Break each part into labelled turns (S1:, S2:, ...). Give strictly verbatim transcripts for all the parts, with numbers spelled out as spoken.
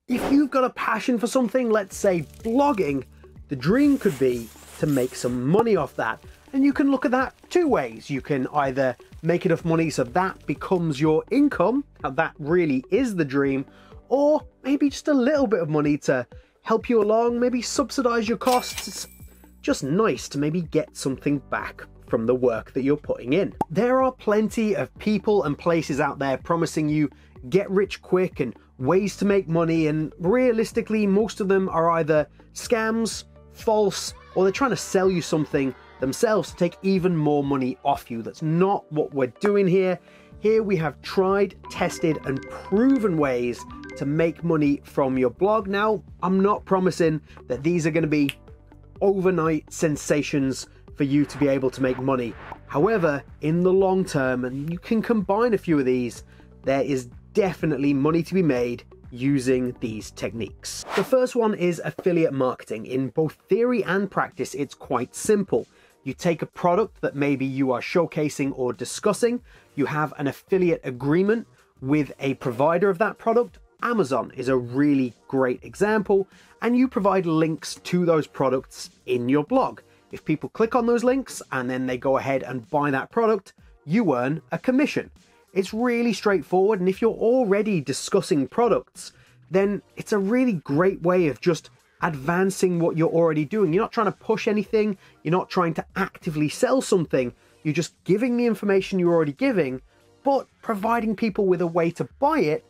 S1: If you've got a passion for something, let's say blogging, the dream could be to make some money off that. And you can look at that two ways. You can either make enough money so that becomes your income, and that really is the dream, or maybe just a little bit of money to help you along, maybe subsidize your costs. It's just nice to maybe get something back from the work that you're putting in. There are plenty of people and places out there promising you get rich quick and ways to make money, and realistically most of them are either scams, false, or they're trying to sell you something themselves to take even more money off you. That's not what we're doing here. Here we have tried, tested, and proven ways to make money from your blog. Now, I'm not promising that these are going to be overnight sensations for you to be able to make money. However, in the long term, and you can combine a few of these, there is definitely money to be made using these techniques. The first one is affiliate marketing. In both theory and practice, it's quite simple. You take a product that maybe you are showcasing or discussing, you have an affiliate agreement with a provider of that product. Amazon is a really great example, and you provide links to those products in your blog. If people click on those links and then they go ahead and buy that product, you earn a commission. It's really straightforward, and if you're already discussing products, then it's a really great way of just advancing what you're already doing. You're not trying to push anything, you're not trying to actively sell something, you're just giving the information you're already giving, but providing people with a way to buy it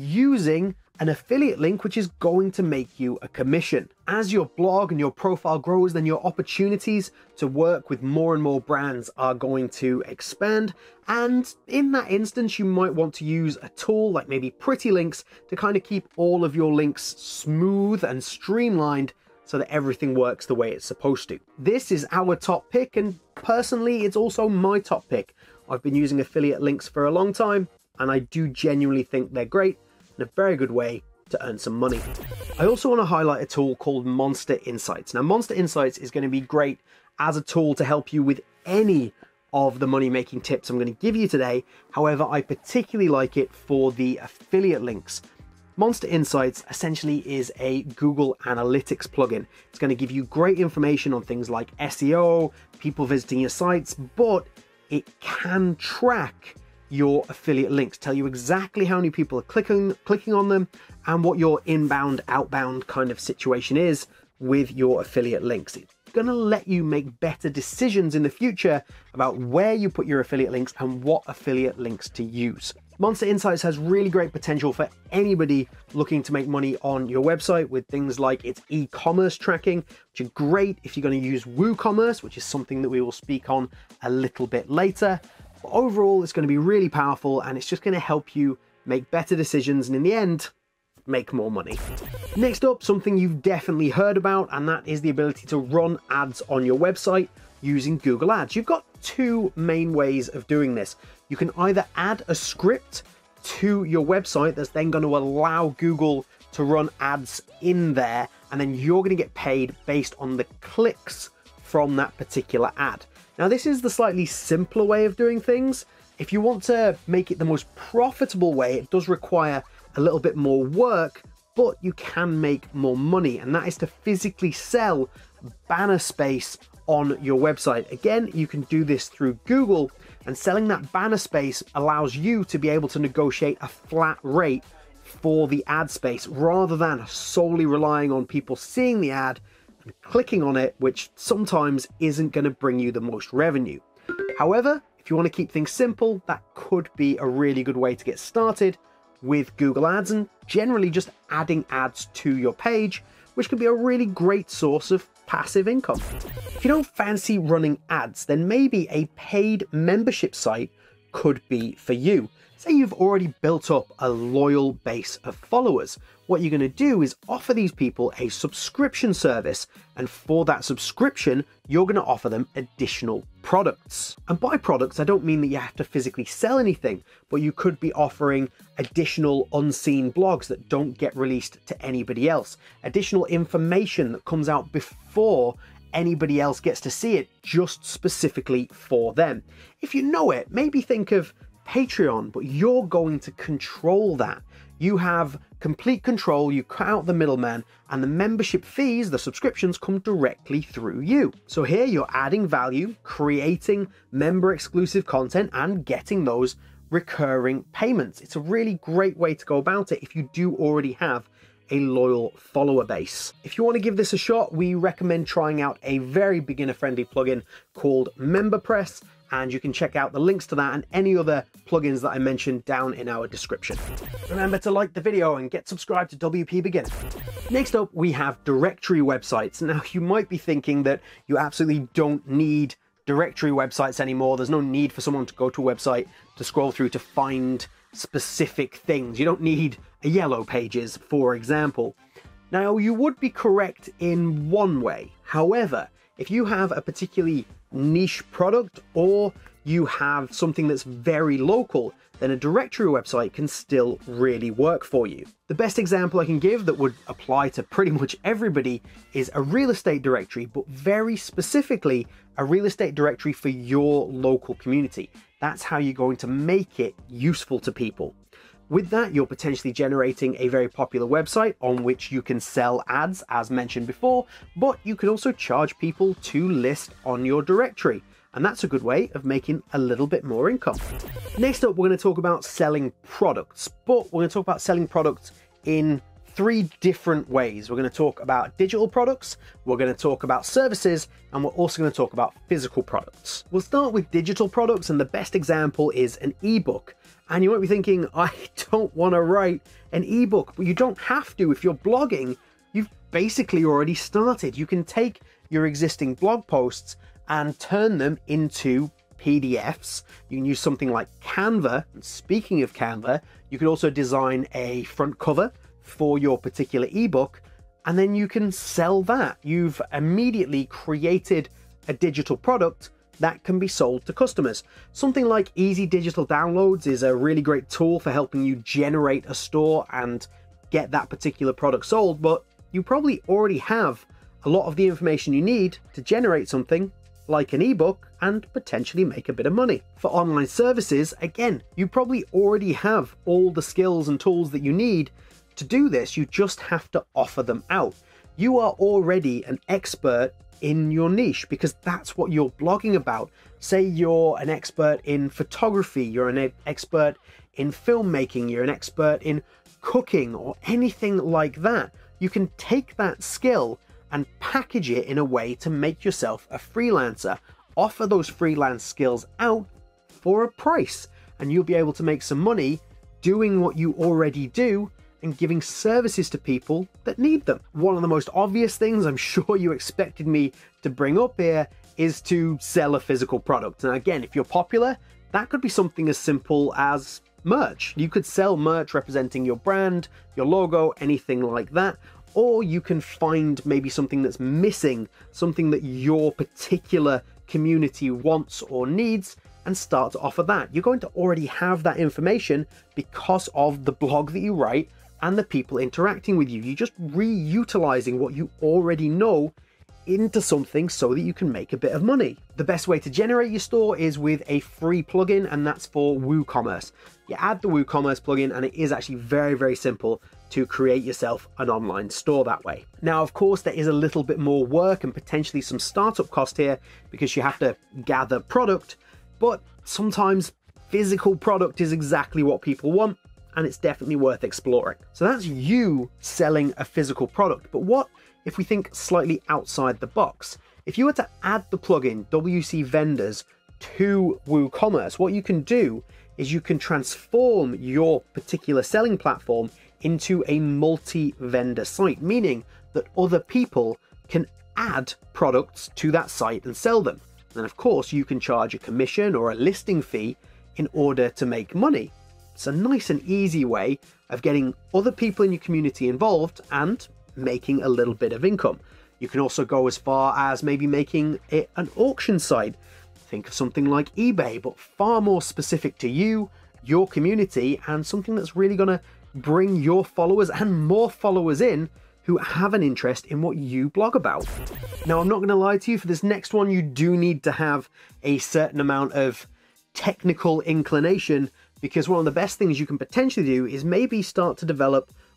S1: using an affiliate link, which is going to make you a commission. As your blog and your profile grows, then your opportunities to work with more and more brands are going to expand. And in that instance, you might want to use a tool like maybe Pretty Links to kind of keep all of your links smooth and streamlined so that everything works the way it's supposed to. This is our top pick, and personally, it's also my top pick. I've been using affiliate links for a long time, and I do genuinely think they're great. A very good way to earn some money. I also want to highlight a tool called Monster Insights. Now, Monster Insights is going to be great as a tool to help you with any of the money making tips I'm going to give you today. However, I particularly like it for the affiliate links. Monster Insights essentially is a Google Analytics plugin. It's going to give you great information on things like S E O, people visiting your sites, but it can track your affiliate links, tell you exactly how many people are clicking clicking on them and what your inbound outbound kind of situation is with your affiliate links. It's going to let you make better decisions in the future about where you put your affiliate links and what affiliate links to use. Monster Insights has really great potential for anybody looking to make money on your website with things like its e-commerce tracking, which are great if you're going to use WooCommerce, which is something that we will speak on a little bit later. But overall, it's going to be really powerful, and it's just going to help you make better decisions and in the end, make more money. Next up, something you've definitely heard about, and that is the ability to run ads on your website using Google Ads. You've got two main ways of doing this. You can either add a script to your website that's then going to allow Google to run ads in there, and then you're going to get paid based on the clicks from that particular ad. Now, this is the slightly simpler way of doing things. If you want to make it the most profitable way, it does require a little bit more work, but you can make more money, and that is to physically sell banner space on your website. Again, you can do this through Google, and selling that banner space allows you to be able to negotiate a flat rate for the ad space rather than solely relying on people seeing the ad and clicking on it, which sometimes isn't going to bring you the most revenue. However, if you want to keep things simple, that could be a really good way to get started with Google Ads and generally just adding ads to your page, which can be a really great source of passive income. If you don't fancy running ads, then maybe a paid membership site could be for you. Say you've already built up a loyal base of followers. What you're going to do is offer these people a subscription service, and for that subscription, you're going to offer them additional products. And by products, I don't mean that you have to physically sell anything, but you could be offering additional unseen blogs that don't get released to anybody else, additional information that comes out before anybody else gets to see it, just specifically for them. If you know it, maybe think of Patreon, but you're going to control that. You have complete control, you cut out the middleman, and the membership fees, the subscriptions, come directly through you. So here you're adding value, creating member exclusive content, and getting those recurring payments. It's a really great way to go about it if you do already have a loyal follower base. If you want to give this a shot, we recommend trying out a very beginner friendly plugin called MemberPress, and you can check out the links to that and any other plugins that I mentioned down in our description. Remember to like the video and get subscribed to W P Beginner. Next up, we have directory websites. Now, you might be thinking that you absolutely don't need directory websites anymore. There's no need for someone to go to a website to scroll through to find specific things. You don't need a yellow pages, for example. Now, you would be correct in one way. However, if you have a particularly niche product or you have something that's very local, then a directory website can still really work for you. The best example I can give that would apply to pretty much everybody is a real estate directory, but very specifically a real estate directory for your local community. That's how you're going to make it useful to people. With that, you're potentially generating a very popular website on which you can sell ads, as mentioned before, but you can also charge people to list on your directory. And that's a good way of making a little bit more income. Next up, we're going to talk about selling products, but we're going to talk about selling products in three different ways. We're going to talk about digital products, we're going to talk about services, and we're also going to talk about physical products. We'll start with digital products, and the best example is an ebook. And you might be thinking, I don't want to write an ebook, but you don't have to. If you're blogging, you've basically already started. You can take your existing blog posts and turn them into P D Fs. You can use something like Canva. And speaking of Canva, you could also design a front cover for your particular ebook, and then you can sell that. You've immediately created a digital product that can be sold to customers. Something like Easy Digital Downloads is a really great tool for helping you generate a store and get that particular product sold, but you probably already have a lot of the information you need to generate something like an ebook and potentially make a bit of money. For online services, again, you probably already have all the skills and tools that you need to do this. You just have to offer them out. You are already an expert in your niche because that's what you're blogging about. Say you're an expert in photography, you're an expert in filmmaking, you're an expert in cooking or anything like that. You can take that skill and package it in a way to make yourself a freelancer. Offer those freelance skills out for a price, and you'll be able to make some money doing what you already do and giving services to people that need them. One of the most obvious things I'm sure you expected me to bring up here is to sell a physical product. And again, if you're popular, that could be something as simple as merch. You could sell merch representing your brand, your logo, anything like that. Or you can find maybe something that's missing, something that your particular community wants or needs, and start to offer that. You're going to already have that information because of the blog that you write and the people interacting with you. You're just reutilizing what you already know into something so that you can make a bit of money. The best way to generate your store is with a free plugin, and that's for WooCommerce. You add the WooCommerce plugin, and it is actually very, very simple to create yourself an online store that way. Now, of course, there is a little bit more work and potentially some startup cost here because you have to gather product, but sometimes physical product is exactly what people want, and it's definitely worth exploring. So that's you selling a physical product. But what if we think slightly outside the box? If you were to add the plugin W C Vendors to WooCommerce, what you can do is you can transform your particular selling platform into a multi-vendor site, meaning that other people can add products to that site and sell them. And of course, you can charge a commission or a listing fee in order to make money. It's a nice and easy way of getting other people in your community involved and making a little bit of income. You can also go as far as maybe making it an auction site. Think of something like eBay, but far more specific to you, your community, and something that's really going to bring your followers and more followers in who have an interest in what you blog about. Now, I'm not going to lie to you, for this next one, you do need to have a certain amount of technical inclination, because one of the best things you can potentially do is maybe start to develop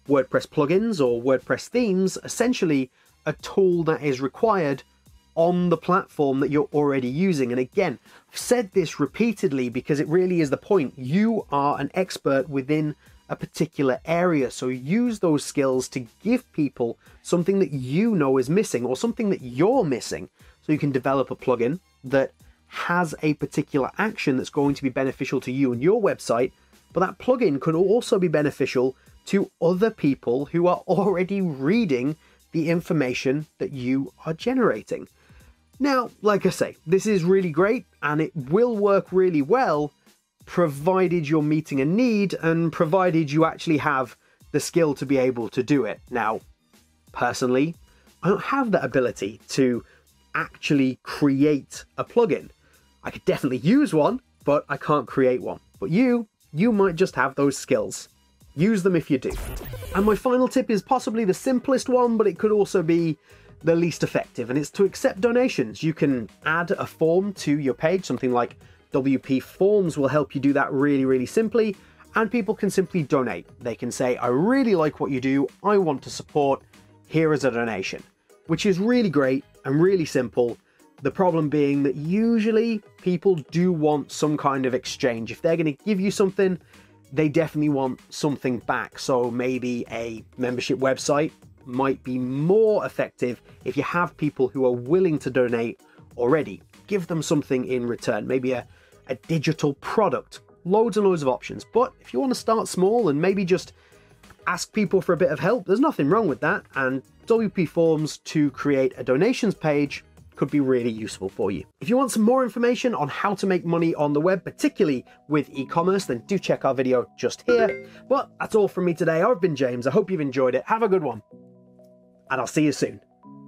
S1: WordPress plugins or WordPress themes, essentially a tool that is required on the platform that you're already using. And again, I've said this repeatedly because it really is the point. You are an expert within a particular area, so use those skills to give people something that you know is missing or something that you're missing, so you can develop a plugin that has a particular action that's going to be beneficial to you and your website, but that plugin could also be beneficial to other people who are already reading the information that you are generating. Now, like I say, this is really great and it will work really well provided you're meeting a need and provided you actually have the skill to be able to do it. Now, personally, I don't have that ability to actually create a plugin. I could definitely use one, but I can't create one. But you, you might just have those skills. Use them if you do. And my final tip is possibly the simplest one, but it could also be the least effective, and it's to accept donations. You can add a form to your page, something like W P Forms will help you do that really, really simply, and people can simply donate. They can say, I really like what you do, I want to support, here is a donation, which is really great and really simple. The problem being that usually people do want some kind of exchange. If they're going to give you something, they definitely want something back. So maybe a membership website might be more effective if you have people who are willing to donate already. Give them something in return, maybe a, a digital product, loads and loads of options. But if you want to start small and maybe just ask people for a bit of help, there's nothing wrong with that. And W P Forms to create a donations page could be really useful for you. If you want some more information on how to make money on the web, particularly with e-commerce, then do check our video just here. But that's all from me today. I've been James. I hope you've enjoyed it. Have a good one, and I'll see you soon.